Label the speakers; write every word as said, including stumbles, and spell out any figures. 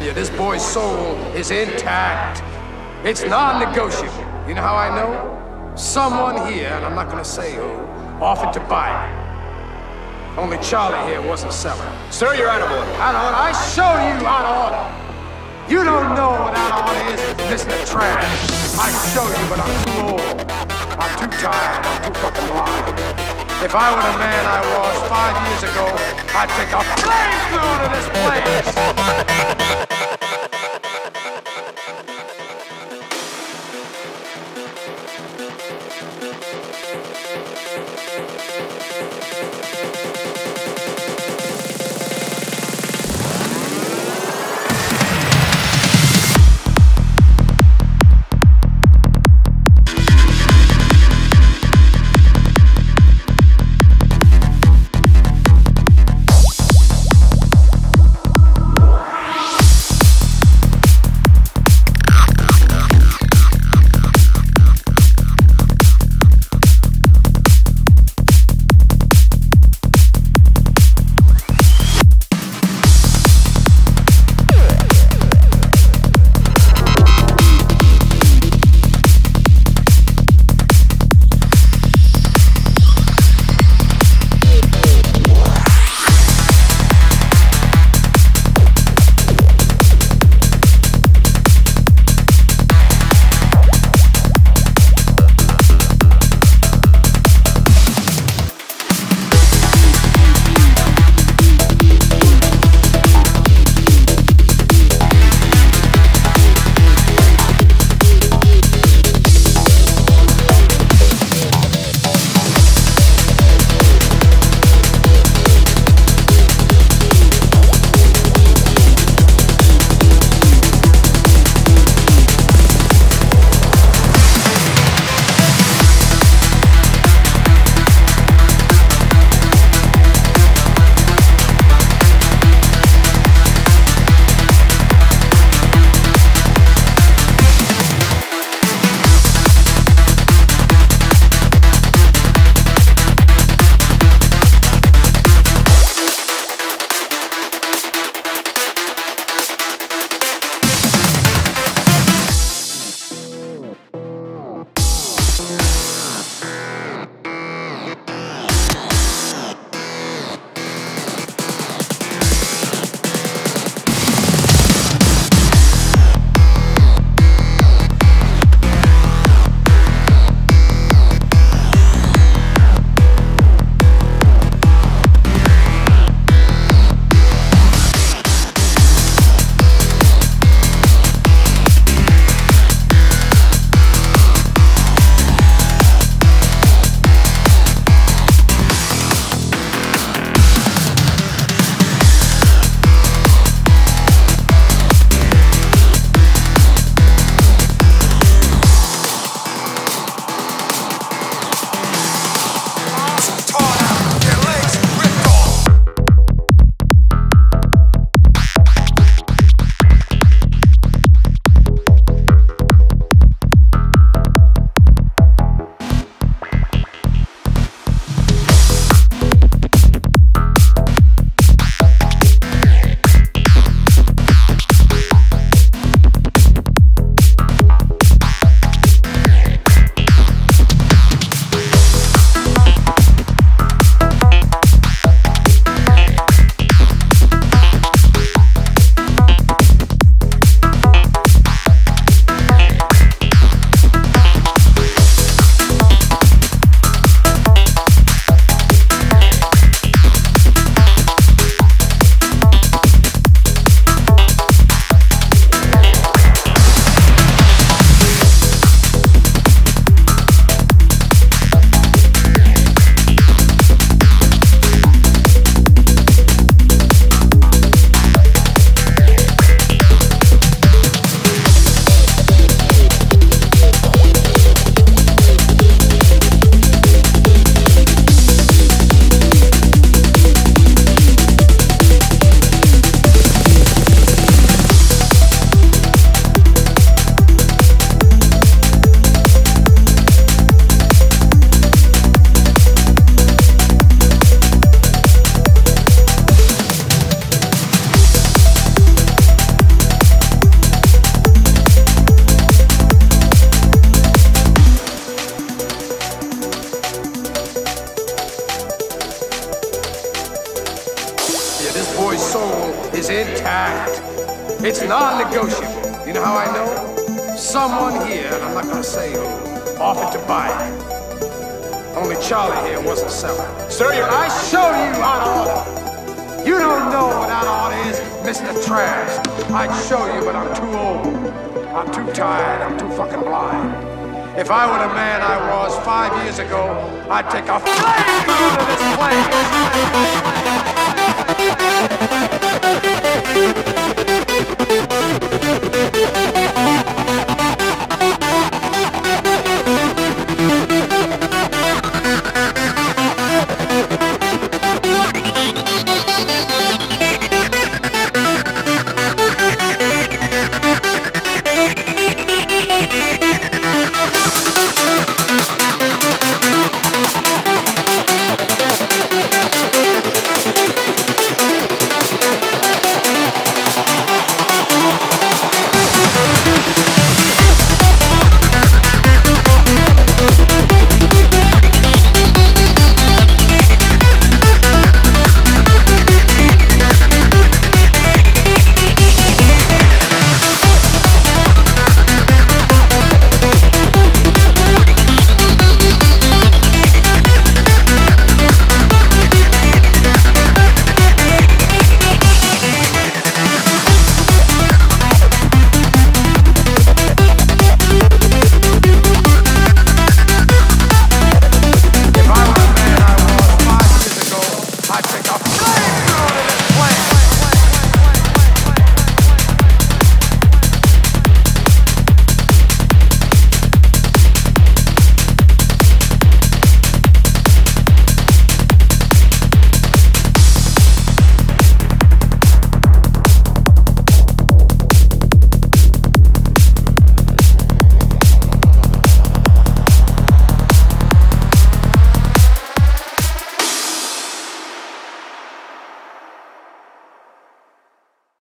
Speaker 1: you, this boy's soul is intact. It's non-negotiable. You know how I know? Someone here, and I'm not gonna say who, offered to buy it. Only Charlie here wasn't selling.
Speaker 2: Sir, you're out of order.
Speaker 1: Out of order? I show you out of order. You don't know what out of order is, Mister Trash. I show you, but I'm too old. I'm too tired. I'm too fucking blind. If I were the man I was five years ago, I'd take a flamethrower to this place. soul is intact. It's non-negotiable. You know how I know? Someone here, and I'm not gonna say who, offered to buy it. Only Charlie here wasn't selling. Sir, you're... I show you how to order. You don't know what out of order is, Mister Trash. I'd show you, but I'm too old. I'm too tired. I'm too fucking blind. If I were the man I was five years ago, I'd take a flamethrower to this place.